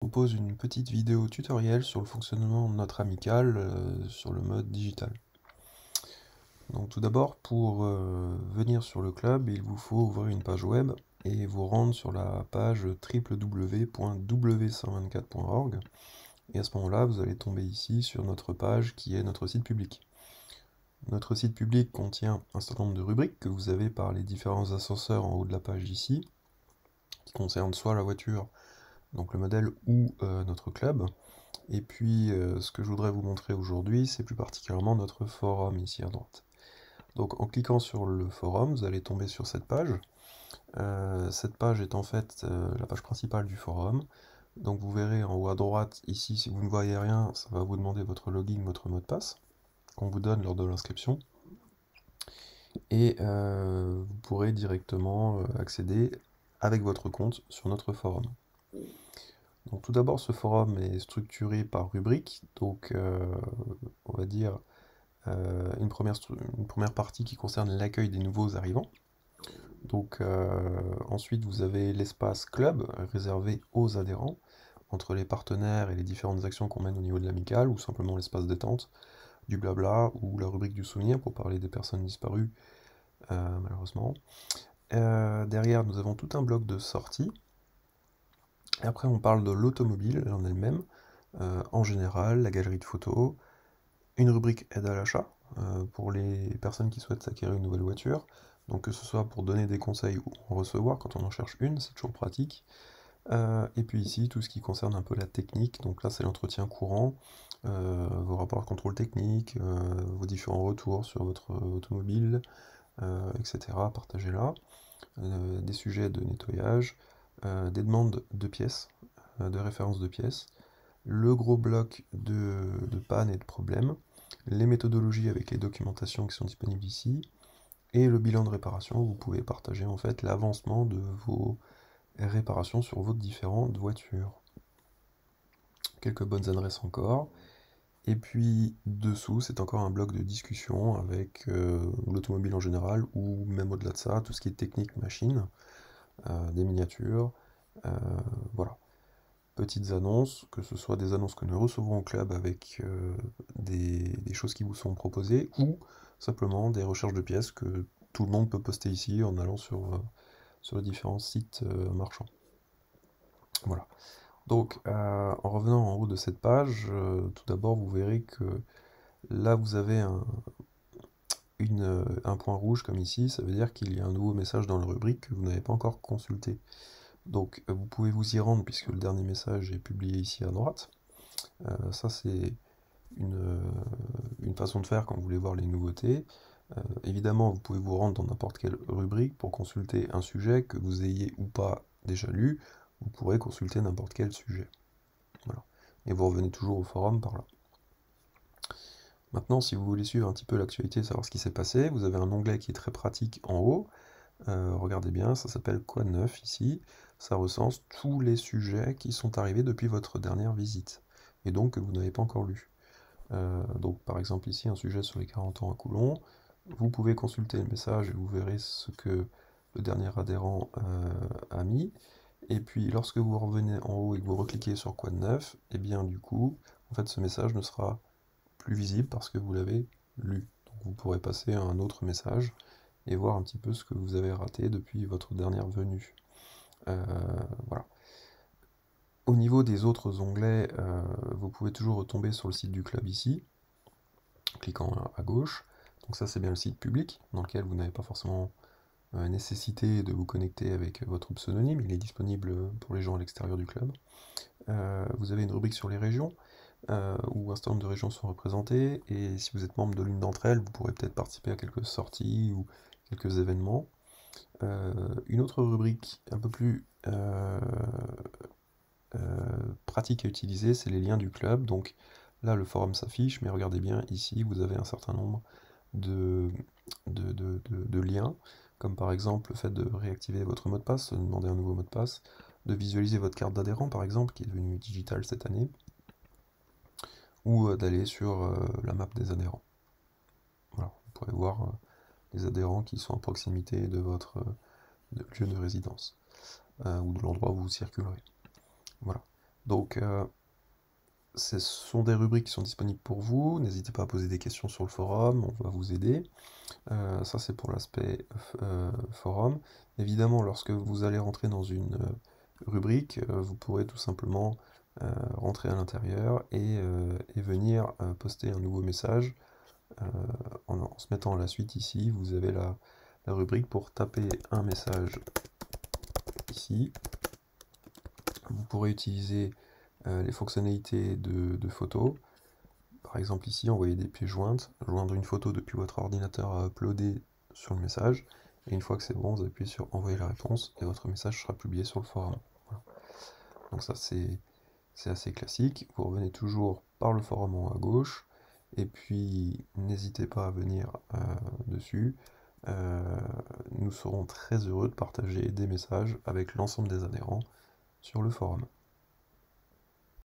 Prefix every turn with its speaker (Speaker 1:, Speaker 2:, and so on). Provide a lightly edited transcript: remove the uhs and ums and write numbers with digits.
Speaker 1: propose une petite vidéo tutoriel sur le fonctionnement de notre amicale sur le mode digital. Donc tout d'abord, pour venir sur le club, il vous faut ouvrir une page web et vous rendre sur la page www.w124.org. Et à ce moment-là, vous allez tomber ici sur notre page qui est notre site public. Notre site public contient un certain nombre de rubriques que vous avez par les différents ascenseurs en haut de la page ici, qui concernent soit la voiture, donc le modèle, ou notre club. Et puis ce que je voudrais vous montrer aujourd'hui, c'est plus particulièrement notre forum ici à droite. Donc en cliquant sur le forum, vous allez tomber sur cette page. Cette page est en fait la page principale du forum. Donc vous verrez en haut à droite, ici, si vous ne voyez rien, ça va vous demander votre login, votre mot de passe, qu'on vous donne lors de l'inscription. Et vous pourrez directement accéder avec votre compte sur notre forum. Donc tout d'abord, ce forum est structuré par rubrique, donc on va dire une première partie qui concerne l'accueil des nouveaux arrivants. Donc ensuite vous avez l'espace club réservé aux adhérents, entre les partenaires et les différentes actions qu'on mène au niveau de l'amicale, ou simplement l'espace détente, du blabla, ou la rubrique du souvenir pour parler des personnes disparues, malheureusement. Derrière nous avons tout un bloc de sortie. Et après on parle de l'automobile en elle-même, en général, la galerie de photos, une rubrique aide à l'achat, pour les personnes qui souhaitent s'acquérir une nouvelle voiture, donc que ce soit pour donner des conseils ou en recevoir quand on en cherche une, c'est toujours pratique. Et puis ici, tout ce qui concerne un peu la technique, donc là c'est l'entretien courant, vos rapports de contrôle technique, vos différents retours sur votre automobile, etc. Partagez là. Des sujets de nettoyage, des demandes de pièces, de références de pièces, le gros bloc de panne et de problèmes, les méthodologies avec les documentations qui sont disponibles ici, et le bilan de réparation où vous pouvez partager en fait l'avancement de vos réparations sur vos différentes voitures. Quelques bonnes adresses encore. Et puis dessous, c'est encore un bloc de discussion avec l'automobile en général, ou même au-delà de ça, tout ce qui est technique machine, des miniatures, voilà. Petites annonces, que ce soit des annonces que nous recevons au club avec des choses qui vous sont proposées, ou simplement des recherches de pièces que tout le monde peut poster ici en allant sur les différents sites marchands. Voilà. Donc, en revenant en haut de cette page, tout d'abord, vous verrez que là, vous avez un point rouge comme ici, ça veut dire qu'il y a un nouveau message dans la rubrique que vous n'avez pas encore consulté. Donc, vous pouvez vous y rendre puisque le dernier message est publié ici à droite. Ça, c'est une façon de faire quand vous voulez voir les nouveautés. Évidemment, vous pouvez vous rendre dans n'importe quelle rubrique pour consulter un sujet que vous ayez ou pas déjà lu. Vous pourrez consulter n'importe quel sujet. Voilà. Et vous revenez toujours au forum par là. Maintenant, si vous voulez suivre un petit peu l'actualité, savoir ce qui s'est passé, vous avez un onglet qui est très pratique en haut. Regardez bien, ça s'appelle Quoi de neuf ici. Ça recense tous les sujets qui sont arrivés depuis votre dernière visite, et donc que vous n'avez pas encore lu. Donc par exemple ici, un sujet sur les 40 ans à Coulon. Vous pouvez consulter le message et vous verrez ce que le dernier adhérent a mis. Et puis lorsque vous revenez en haut et que vous recliquez sur Quoi de neuf, et bien du coup, en fait ce message ne sera plus visible parce que vous l'avez lu. Donc vous pourrez passer à un autre message et voir un petit peu ce que vous avez raté depuis votre dernière venue. Voilà. Au niveau des autres onglets, vous pouvez toujours retomber sur le site du club ici, en cliquant à gauche. Donc ça c'est bien le site public, dans lequel vous n'avez pas forcément nécessité de vous connecter avec votre pseudonyme, il est disponible pour les gens à l'extérieur du club. Vous avez une rubrique sur les régions, où un certain nombre de régions sont représentées, et si vous êtes membre de l'une d'entre elles, vous pourrez peut-être participer à quelques sorties ou quelques événements. Une autre rubrique un peu plus pratique à utiliser, c'est les liens du club. Donc là, le forum s'affiche, mais regardez bien, ici, vous avez un certain nombre de liens, comme par exemple le fait de réactiver votre mot de passe, de demander un nouveau mot de passe, de visualiser votre carte d'adhérent, par exemple, qui est devenue digitale cette année, ou d'aller sur la map des adhérents. Voilà, vous pourrez voir les adhérents qui sont à proximité de votre lieu de résidence, ou de l'endroit où vous circulerez. Voilà. Donc, ce sont des rubriques qui sont disponibles pour vous. N'hésitez pas à poser des questions sur le forum, on va vous aider. Ça, c'est pour l'aspect forum. Évidemment, lorsque vous allez rentrer dans une rubrique, vous pourrez tout simplement rentrer à l'intérieur et venir poster un nouveau message. En se mettant à la suite ici, vous avez la rubrique pour taper un message ici. Vous pourrez utiliser les fonctionnalités de photos. Par exemple ici, envoyer des pièces jointes, joindre une photo depuis votre ordinateur à uploader sur le message, et une fois que c'est bon, vous appuyez sur envoyer la réponse, et votre message sera publié sur le forum. Voilà. Donc ça c'est assez classique, vous revenez toujours par le forum en haut à gauche, et puis n'hésitez pas à venir dessus. Nous serons très heureux de partager des messages avec l'ensemble des adhérents sur le forum.